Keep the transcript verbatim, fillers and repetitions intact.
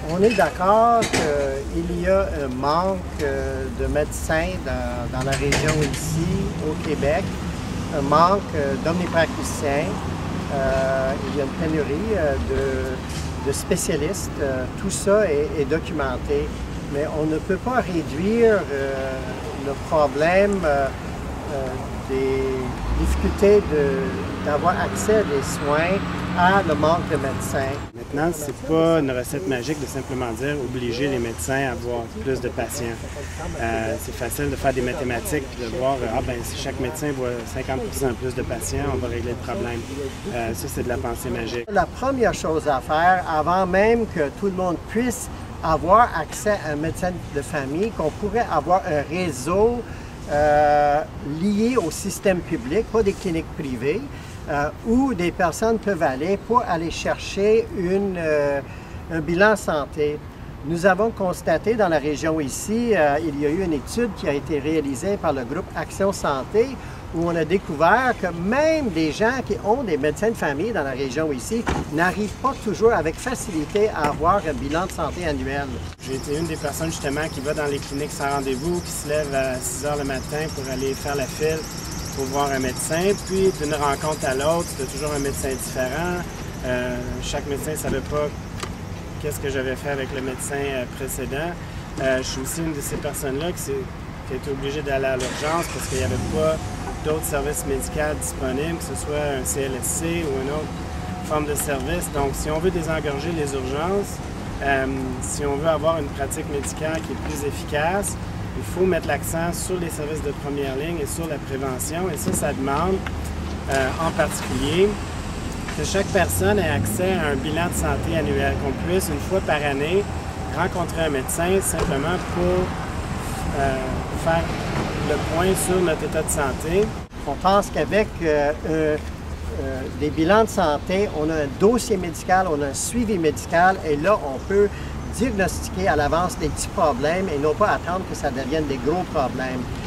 On est d'accord qu'il y a un manque de médecins dans, dans la région ici, au Québec, un manque d'omnipraticiens. Euh, il y a une pénurie de, de spécialistes. Tout ça est, est documenté, mais on ne peut pas réduire euh, le problème euh, des difficultés d'avoir accès à des soins à le manque de médecins. Maintenant, ce n'est pas une recette magique de simplement dire obliger les médecins à avoir plus de patients. Euh, c'est facile de faire des mathématiques et de voir, ah ben si chaque médecin voit cinquante pour cent plus de patients, on va régler le problème. Euh, ça, c'est de la pensée magique. La première chose à faire, avant même que tout le monde puisse avoir accès à un médecin de famille, qu'on pourrait avoir un réseau euh, lié au système public, pas des cliniques privées, Euh, où des personnes peuvent aller pour aller chercher une, euh, un bilan santé. Nous avons constaté dans la région ici, euh, il y a eu une étude qui a été réalisée par le groupe Action Santé, où on a découvert que même des gens qui ont des médecins de famille dans la région ici n'arrivent pas toujours avec facilité à avoir un bilan de santé annuel. J'ai été une des personnes justement qui va dans les cliniques sans rendez-vous, qui se lève à six heures le matin pour aller faire la file pour voir un médecin, puis d'une rencontre à l'autre, c'était toujours un médecin différent. Euh, chaque médecin ne savait pas qu'est-ce que j'avais fait avec le médecin euh, précédent. Euh, je suis aussi une de ces personnes-là qui, qui a été obligée d'aller à l'urgence parce qu'il n'y avait pas d'autres services médicaux disponibles, que ce soit un C L S C ou une autre forme de service. Donc, si on veut désengorger les urgences, euh, si on veut avoir une pratique médicale qui est plus efficace, il faut mettre l'accent sur les services de première ligne et sur la prévention. Et ça, ça demande euh, en particulier que chaque personne ait accès à un bilan de santé annuel, qu'on puisse une fois par année rencontrer un médecin simplement pour euh, faire le point sur notre état de santé. On pense qu'avec euh, euh, euh, des bilans de santé, on a un dossier médical, on a un suivi médical et là, on peut diagnostiquer à l'avance des petits problèmes et non pas attendre que ça devienne des gros problèmes.